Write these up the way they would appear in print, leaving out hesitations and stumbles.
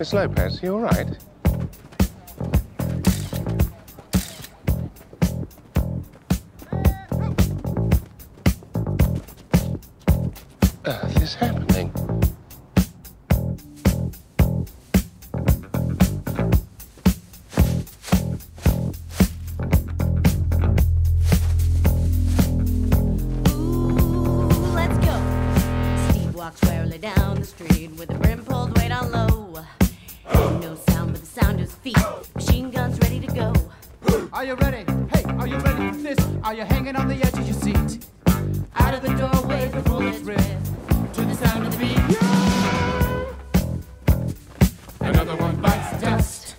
Miss Lopez, you all right? Earth is happening? Walks warily down the street with the brim pulled way down low. No sound but the sound of his feet. Machine guns ready to go. Are you ready? Hey, are you ready for this? Are you hanging on the edge of your seat? Out of the doorway the bullets rip to the sound of the beat. Another one bites the dust.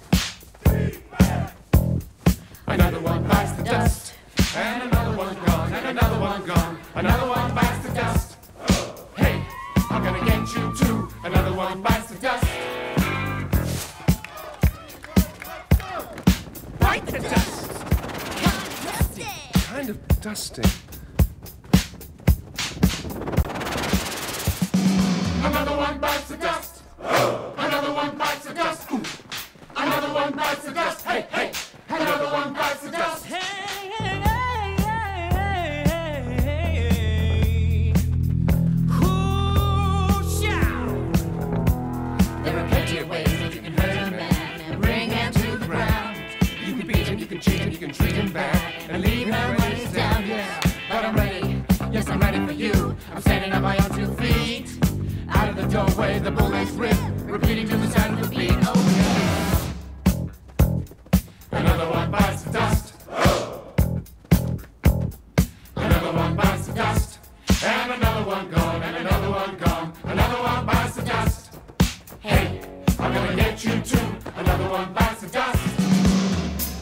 Another one bites the dust. And another one gone, and another one gone. Another one bites the dust. Hey, I'm gonna get you too. Another one bites the dust. Bite the dust. Kind of dusty. Another one bites the dust. Another one bites the dust. Another one bites the dust. Hey, hey. Another one bites the dust. There are plenty of ways that you can hurt a man and bring him to the ground. You can beat him, you can cheat him, you can treat him bad, And leave him when he's down, yeah. But I'm ready, yes I'm ready for you. I'm standing on my own 2 feet. Out of the doorway, the bullets rip, repeating to the sound of the beat. Oh yeah. Another one bites the dust. Another one bites the dust. And another one gone, and another one gone. Another one bites the dust. Hey, I'm gonna get you too. Another one bites the dust.